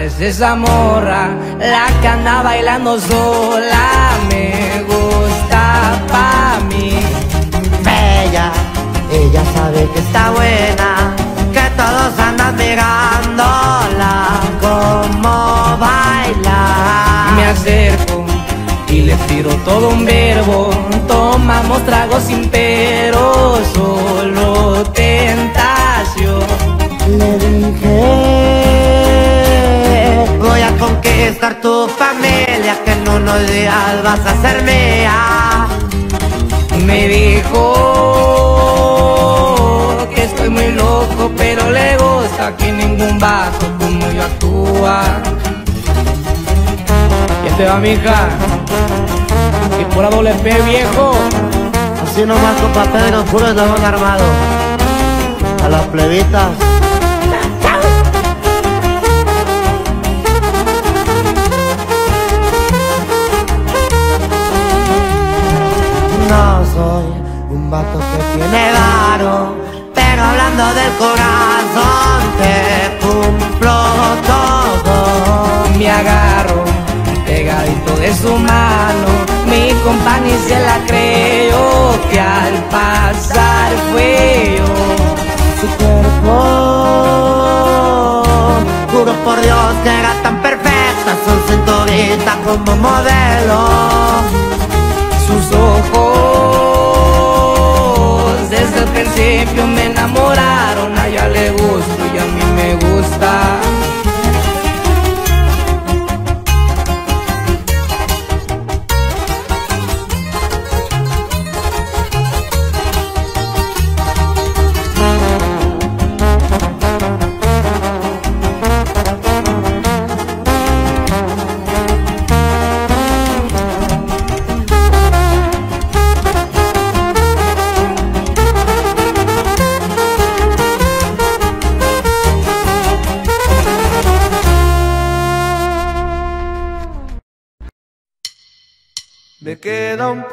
es esa morra, la que anda bailando sola. Me gusta pa' mí. Bella, ella sabe que está buena, que todos andan mirándola como baila. Me acerco y le tiro todo un verbo. Tomamos tragos sin pero, solo tentación. Le dije, voy a conquistar tu familia, que en unos días vas a ser mía. Me dijo que estoy muy loco, pero le gusta que ningún vato como yo actúa. ¿Quién te va, mija? Y pura doble P, viejo. Así nomás, compa Pedro, puro eslabón armado. A las plebitas. No soy un vato que tiene varo, pero hablando del corazón te cumplo todo. Me agarro pegadito de su mano, mi compa ni se la creyó, que al pasar fue yo. Su cuerpo, juro por Dios que era tan perfecta, su cinturita como modelo. Sus ojos desde el principio me enamoraron. A ella le gusto y a mí me gusta. Me queda 1%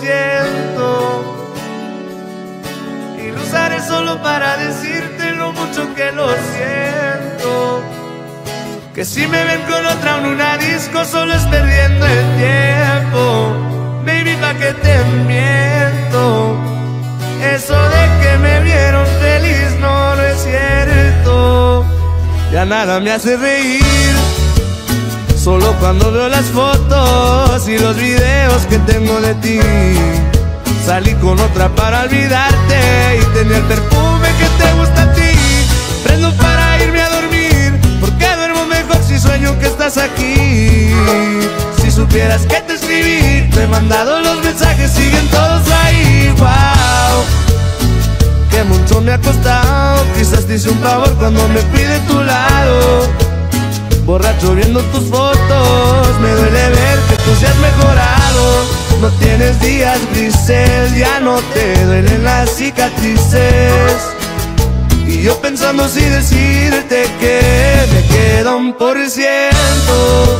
y lo usaré solo para decirte lo mucho que lo siento. Que si me ven con otra en una disco solo es perdiendo el tiempo. Baby, pa' que te miento. Eso de que me vieron feliz no es cierto. Ya nada me hace reír, solo cuando veo las fotos y los videos que tengo de ti. Salí con otra para olvidarte y tenía el perfume que te gusta a ti. Prendo para irme a dormir, porque duermo mejor si sueño que estás aquí. Si supieras que te escribí, te he mandado los mensajes, siguen todos ahí. Wow, que mucho me ha costado, quizás te hice un favor cuando me fui de tu lado. Borracho viendo tus fotos, me duele ver que tú seas mejorado. No tienes días grises, ya no te duelen las cicatrices. Y yo pensando si decirte que me queda 1%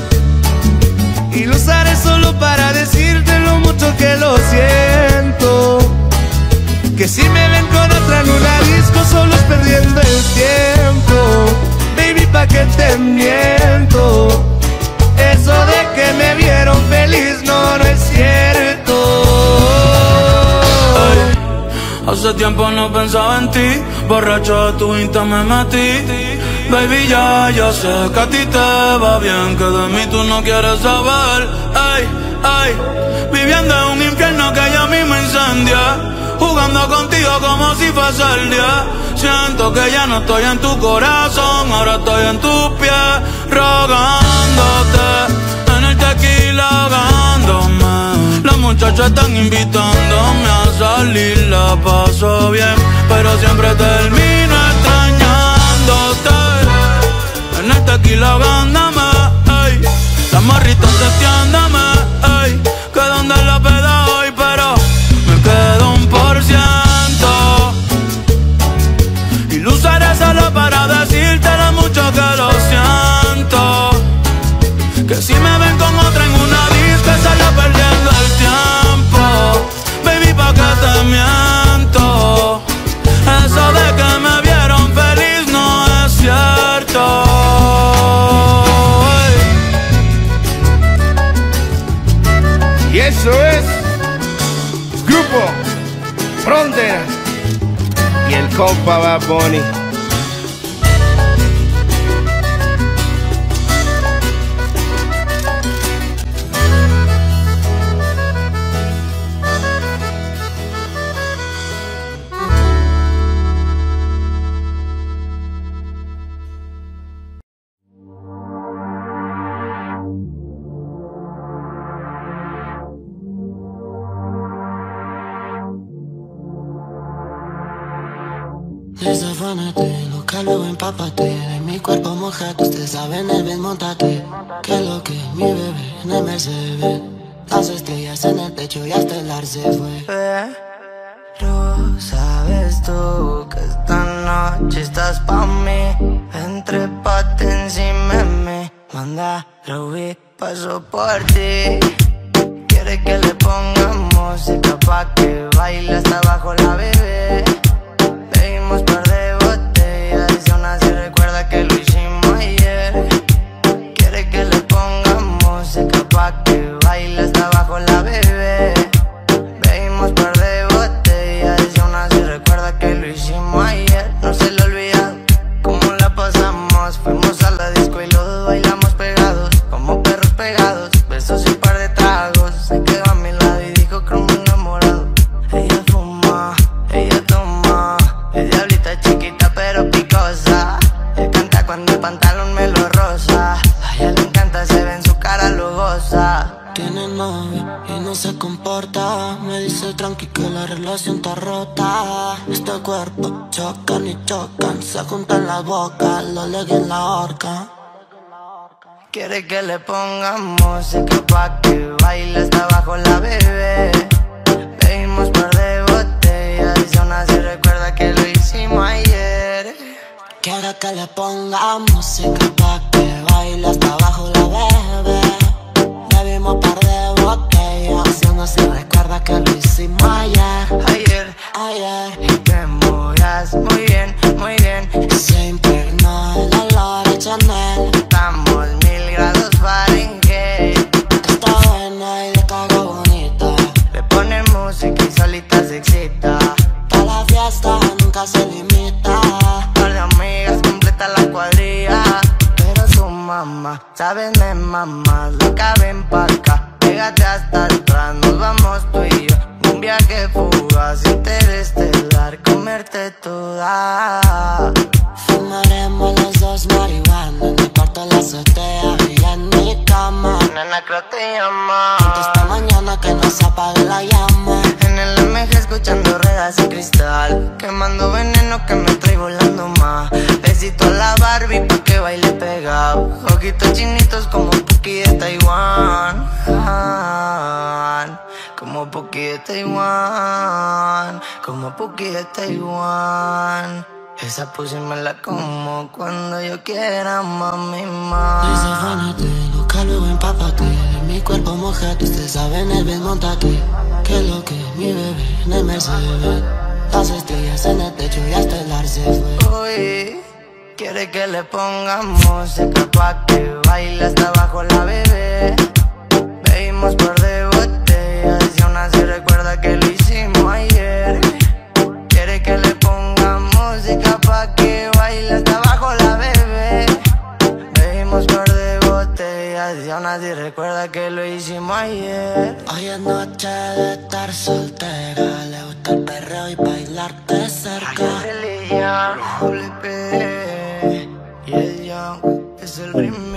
y lo usaré solo para decirte lo mucho que lo siento. Que si me ven con otra en una disco solo es perdiendo el tiempo. Baby, pa' que te miento. Eso de que me vieron feliz no es cierto. Ay, hace tiempo no pensaba en ti, borracho a tu Insta me metí. Baby, ya sé que a ti te va bien, que de mí tú no quieres saber. Ay, ay, viviendo en un infierno que ya mismo incendia, jugando contigo como si fuese el día. Siento que ya no estoy en tu corazón, ahora estoy en tus pies, rogándote, en el tequila ahogándome. Las muchachas están invitándome a salir, la paso bien, pero siempre termino extrañándote. En el tequila ahogándome, ey, las morritas testeándome, ey, que donde la peda hoy, pero me quedo 1%. Y lo usaré solo para decirte lo mucho que lo siento. Que si me ven con otra en una disco solo perdiendo el tiempo. Baby, pa' que te miento. Eso de que me vieron feliz no es cierto. compa Bad Bunny. Desafánate, loca, luego empápate. De mi cuerpo mojate, usted sabe en el Ben, montate. Que lo que mi bebé en el Mercedes. Las estrellas en el techo y hasta el ar se fue. Pero sabes tú que esta noche estás pa' mí. Entrépate encima de mí. Manda, Ruby, paso por ti. Quiere que le pongamos música pa' que baile hasta abajo la bebé. Bebimos par de botellas y aún así recuerda que lo hicimos ayer. Quiere que le pongamos música pa' que baile hasta abajo la bebé. Bebimos par de botellas y aún así recuerda que lo hicimos ayer. No se le olvida cómo la pasamos. Fuimos a la disco y los dos bailamos pegados, como perros pegados. Besos y un par de tragos. Se quedó a mi lado y dijo que me enamorado. Ella fuma, ella toma. Es diablita chiquita pero picosa. Él canta cuando el pantalón me lo rosa. A ella le encanta, se ve en su cara, lo goza. Tiene novio y no se comporta. Me dice tranqui que la relación está rota. Este cuerpo chocan y chocan. Se juntan las bocas, lo legui en la horca. Quiere que le pongamos música pa' que baile hasta abajo la bebé. Bebimos par de botellas y aún así recuerda que lo hicimos ayer. Quiere que le ponga música pa' que baile hasta abajo la bebé. Bebimos par de botellas y aún así recuerda que lo hicimos ayer. Ayer y te movías muy bien, muy bien. Y se impregnó el olor de Chanel. Estamos 1000 grados Fahrenheit. Está buena y de cago bonita. Le ponen música y solita se excita. Pa' la fiesta nunca se limita. Par de amigas completa la cuadrilla. Pero tu mamá, sabes me mamá. Loca, ven pa' acá, pégate hasta atrás. Nos vamos tú y yo, un viaje fugaz, interestelar, comerte toda. Fumaremos los dos marihuana. En mi cuarto, en la azotea y en mi cama. Nena, creo te llama. Juntos esta mañana que no se apague la llama. En el MG escuchando ruedas y cristal, quemando veneno que me trae volando más. Besito a la Barbie pa' que baile pegado. Ojitos chinitos como Puki de Taiwán. Como Puki de Taiwán. Como Puki de Taiwán. Esa pussy me la como cuando yo quiera, mami, Desafánate, loca, luego empápate. De mi cuerpo mojate, usted sabe en el Ben, montate. Que lo que mi bebé en el Mercedes. Las estrellas en el techo y hasta el ar se fue. Uy, quiere que le pongamos música pa' que baile hasta abajo la bebé. Bebimos par de botellas y aún así recuerda que lo hicimos ayer. Quiere que le pongamos música pa' que baile hasta abajo la bebé. Bebimos par de botellas y aún así recuerda que lo hicimos ayer. Hoy es noche de estar soltera. Le gusta el perreo y bailarte cerca. Religión, y el Young es el primero.